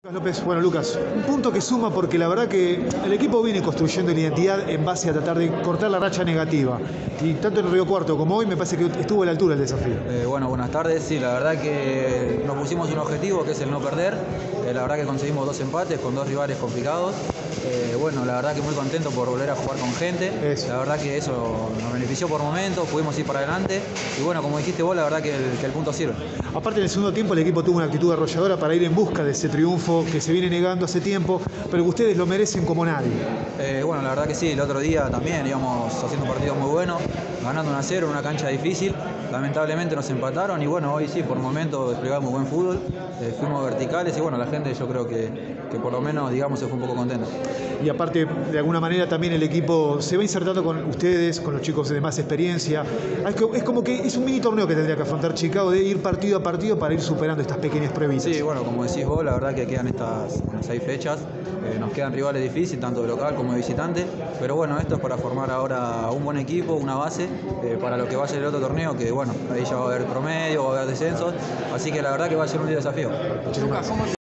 López, bueno Lucas, un punto que suma porque la verdad que el equipo viene construyendo la identidad en base a tratar de cortar la racha negativa y tanto en Río Cuarto como hoy me parece que estuvo a la altura el desafío. Bueno, buenas tardes, sí, la verdad que nos pusimos un objetivo que es el no perder, la verdad que conseguimos 2 empates con 2 rivales complicados, bueno, la verdad que muy contento por volver a jugar con gente, la verdad que eso nos benefició por momentos, pudimos ir para adelante y bueno, como dijiste vos, la verdad que el punto sirve. Aparte en el segundo tiempo el equipo tuvo una actitud arrolladora para ir en busca de ese triunfo que se viene negando hace tiempo, pero que ustedes lo merecen como nadie. Bueno, la verdad que sí, el otro día también íbamos haciendo partidos muy buenos, ganando 1-0 en una cancha difícil, lamentablemente nos empataron y bueno, hoy sí, por momentos desplegamos buen fútbol, fuimos verticales y bueno, la gente yo creo que por lo menos, digamos, se fue un poco contenta. Y aparte, de alguna manera también el equipo se va insertando con ustedes, con los chicos de más experiencia. Es como que es un mini torneo que tendría que afrontar Chicago, de ir partido a partido para ir superando estas pequeñas pruebas. Sí, bueno, como decís vos, la verdad que quedan estas 6 fechas, nos quedan rivales difíciles, tanto de local como de visitante, pero bueno, esto es para formar ahora un buen equipo, una base, para lo que va a ser el otro torneo, que bueno, ahí ya va a haber promedio, va a haber descensos, así que la verdad que va a ser un desafío. Muchísimas gracias.